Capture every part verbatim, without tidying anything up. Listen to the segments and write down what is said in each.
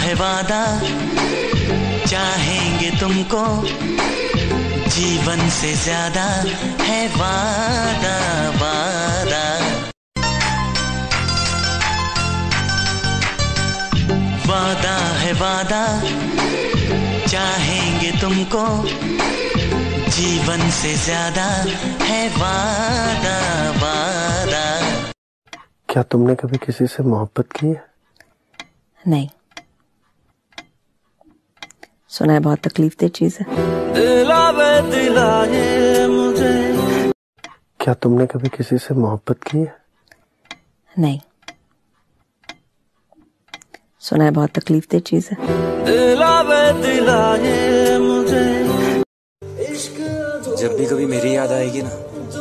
है वादा, चाहेंगे तुमको जीवन से ज्यादा, है वादा वादा। वादा है वादा, चाहेंगे तुमको जीवन से ज्यादा, है वादा वादा। क्या तुमने कभी किसी से मोहब्बत की है? नहीं। सुना है बहुत तकलीफ दे चीज है। दिलावे दिलाए मुझे। क्या तुमने कभी किसी से मोहब्बत की है? नहीं। सुना है बहुत तकलीफ दे चीज है। दिलावे दिलाए मुझे। जब भी कभी मेरी याद आएगी ना,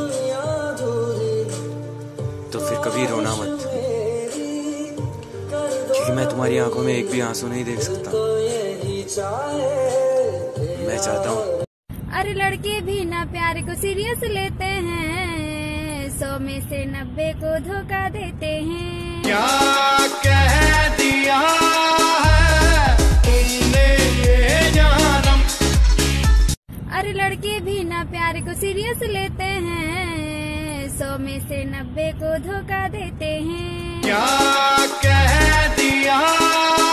तो फिर कभी रोना मत, क्योंकि मैं तुम्हारी आंखों में एक भी आंसू नहीं देख सकता। मैं चाहता हूँ। अरे लड़के भी ना प्यार को सीरियस लेते हैं, सौ में से नब्बे को धोखा देते हैं। क्या कह दिया है तुमने ये जानम। अरे लड़के भी ना प्यार को सीरियस लेते हैं, सौ में से नब्बे को धोखा देते हैं। क्या कह दिया